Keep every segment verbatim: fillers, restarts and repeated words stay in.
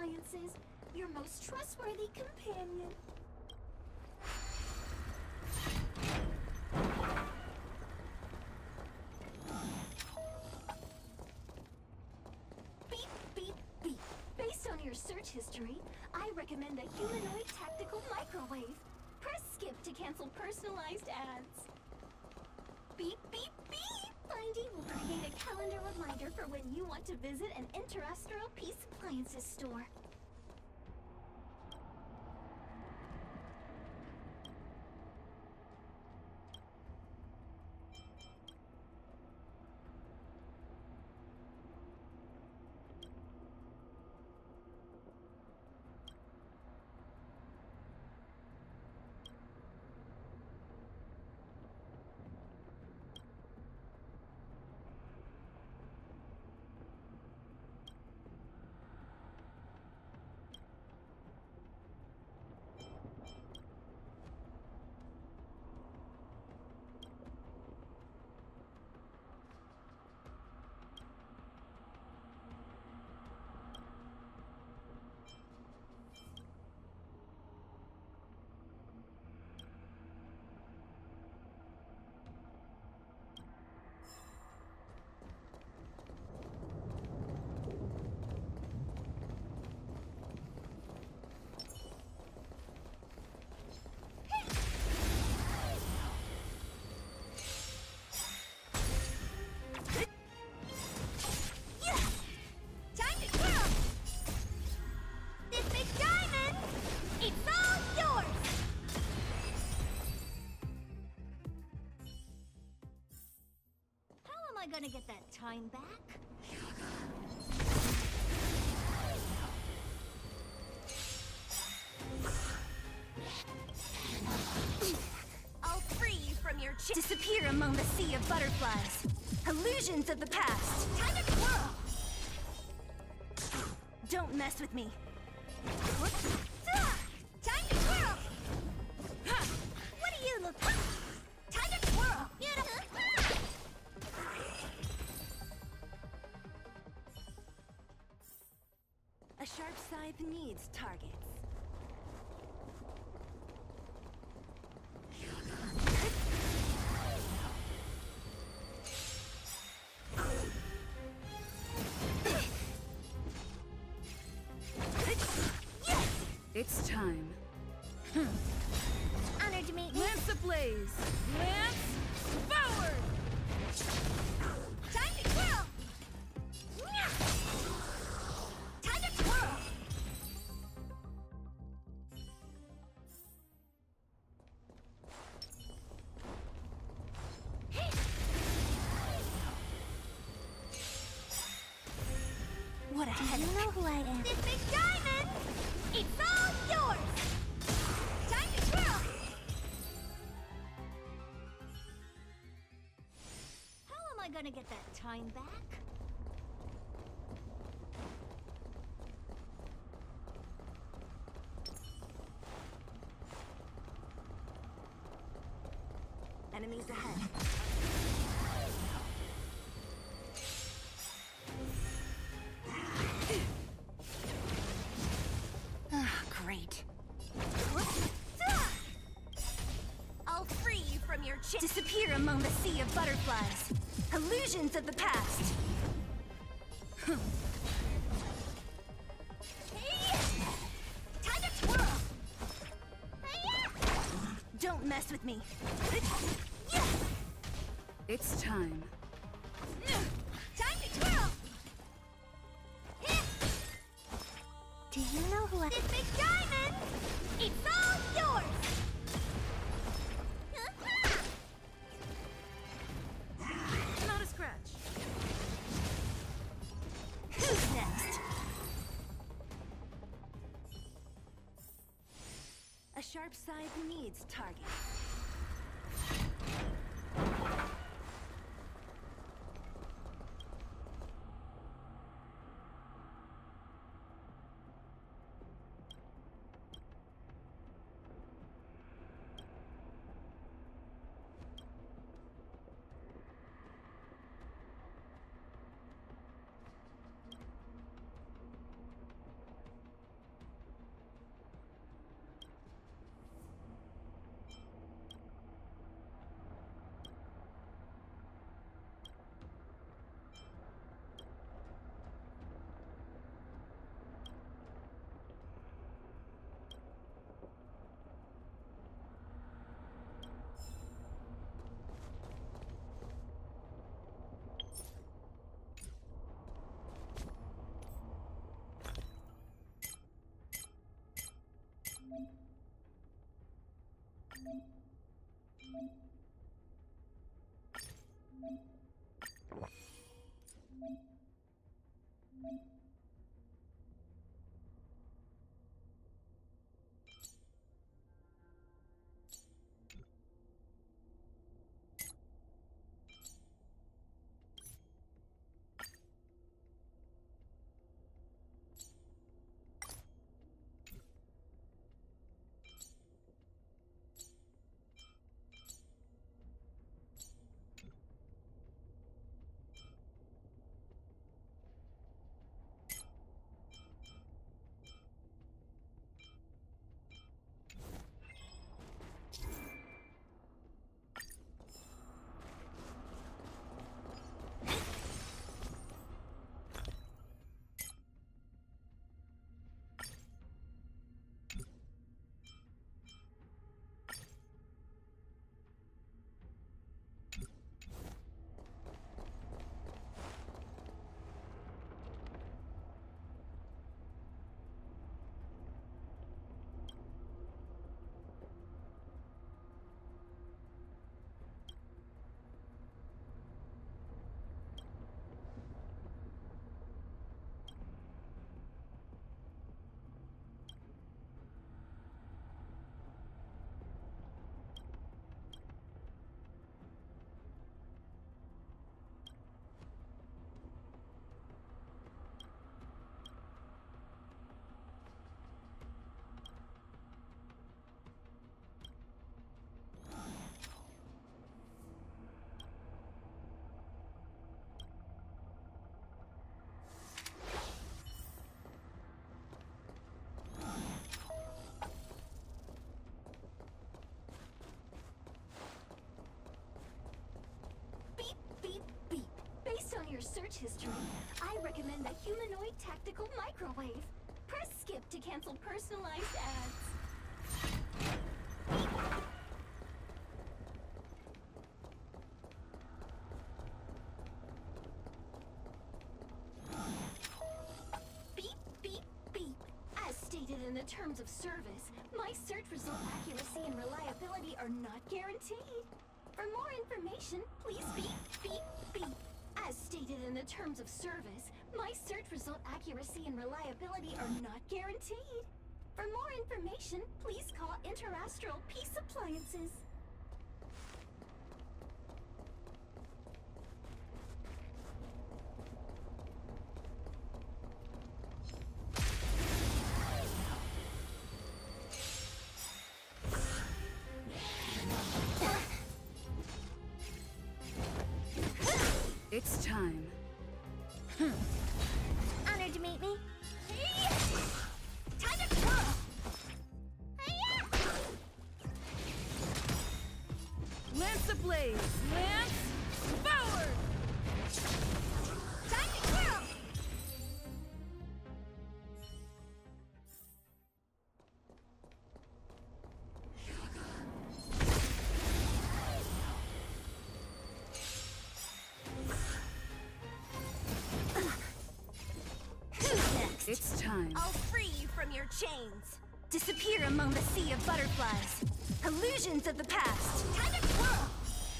Appliances, your most trustworthy companion. Beep, beep, beep. Based on your search history, I recommend the humanoid tactical microwave. Press skip to cancel personalized ads. Beep, beep, beep! Findy will create a calendar reminder for when you want to visit an Interastral Peace Appliances store. Gonna get that time back? I'll free you from your ch- Disappear among the sea of butterflies. Illusions of the past. Time to twirl! Don't mess with me. Time to twirl! What do you look like? Time to twirl! A sharp scythe needs targets. It's time. Honored to meet you. Lance ablaze! Lance forward! Time to twirl! Time to twirl! What a head! You know who I am. This big diamond! It's all yours! Time to twirl! How am I gonna get that time back? Enemies ahead. Ah, great. I'll free you from your ch- Disappear among the sea of butterflies. Illusions of the past. Time to twirl. Don't mess with me. It's time. Time to twirl. Do you know who I- This big diamond! It's all yours! Not a scratch. Who's next? A sharp scythe needs target. Your search history, I recommend the Humanoid Tactical Microwave. Press skip to cancel personalized ads. Beep, beep, beep. As stated in the terms of service, my search result accuracy and reliability are not guaranteed. For more information, please beep, beep, beep. As stated in the terms of service, my search result accuracy and reliability are not guaranteed. For more information, please call Interastral Peace Appliances. It's time. Honored to meet me. Time to twirl! Lance ablaze! Lance forward! Time to twirl! It's time. I'll free you from your chains. Disappear among the sea of butterflies. Illusions of the past. Time to twirl!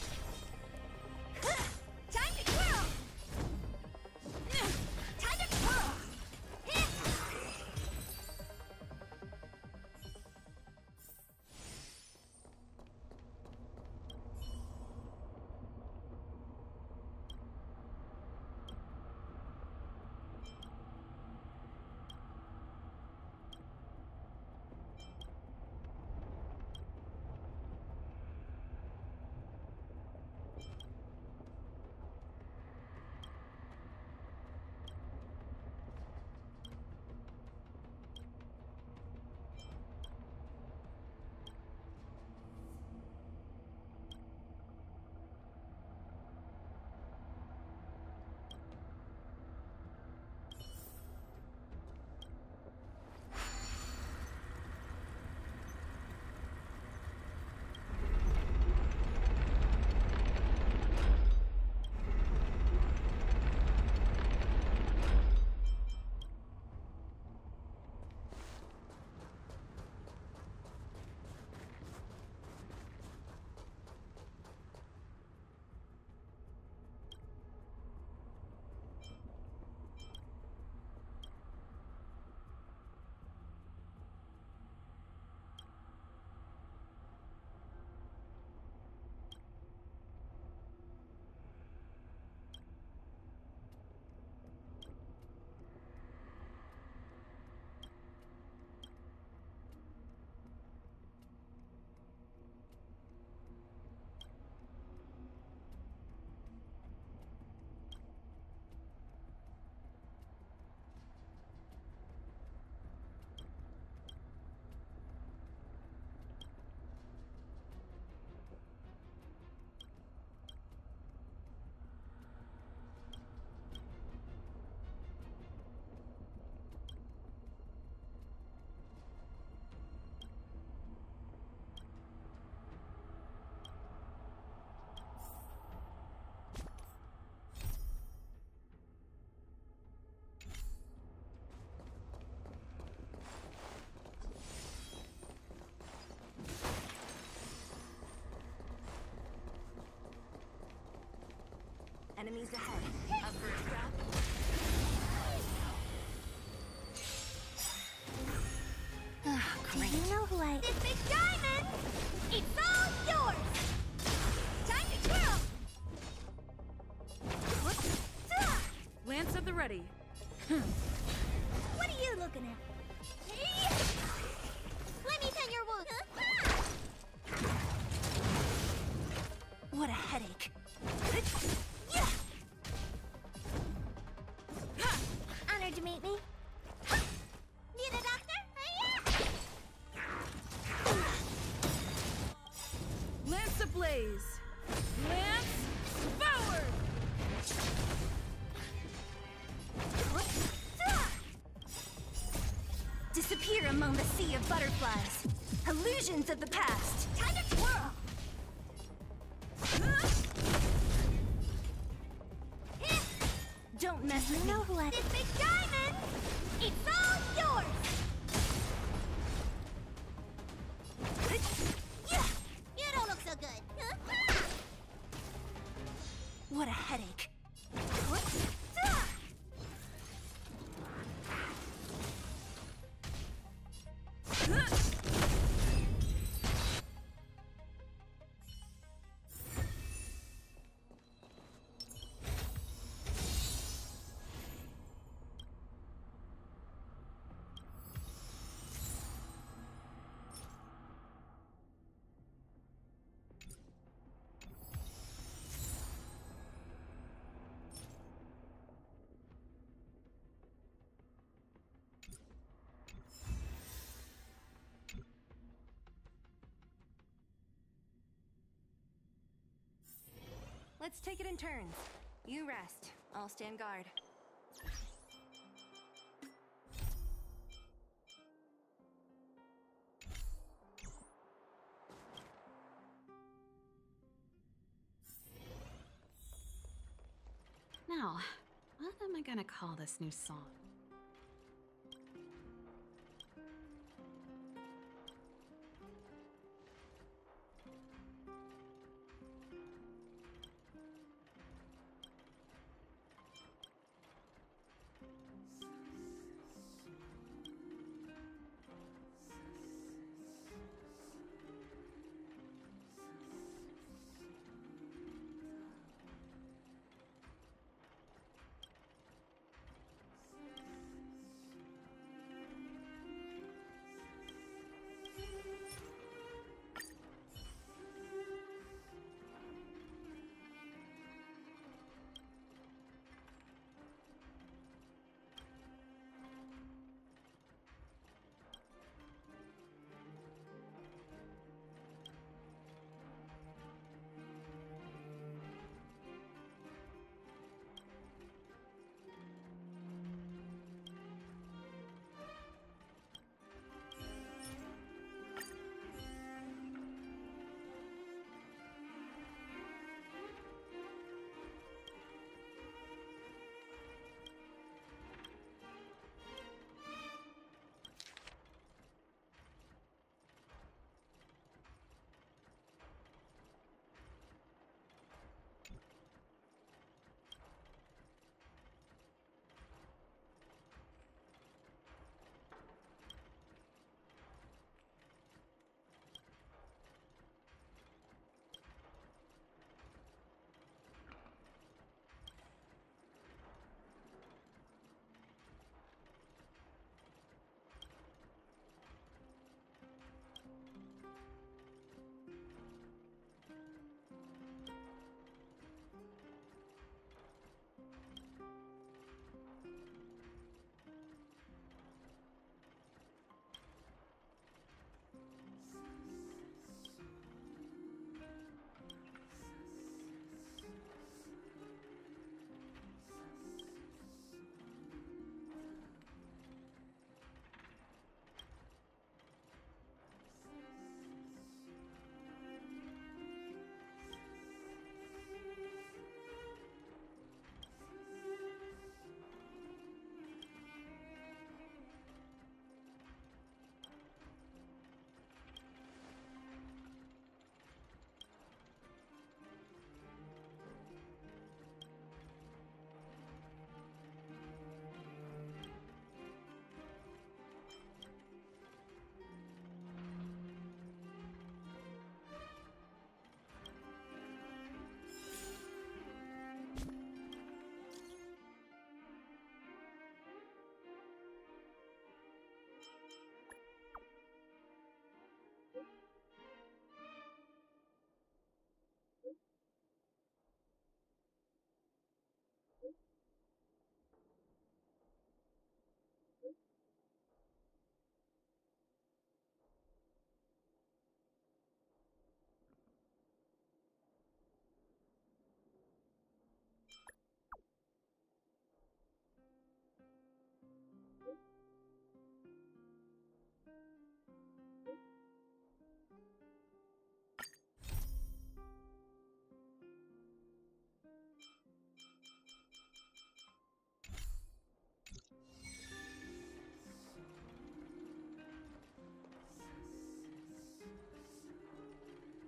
Time to twirl! Time to twirl! Enemies ahead. Up for a scrap? Oh, great. Do you know who I... This big diamond! It's all yours! Time to twirl! Lance at the ready. What are you looking at? Let me tend your wound. What a headache. Honored to meet me. Need a doctor? Lance ablaze. Lance forward. Disappear among the sea of butterflies. Illusions of the past. Time to twirl! Don't mess with You me. know who I... This big diamond! It's all yours! You don't look so good. What a headache. Let's take it in turns. You rest. I'll stand guard. Now, what am I gonna call this new song?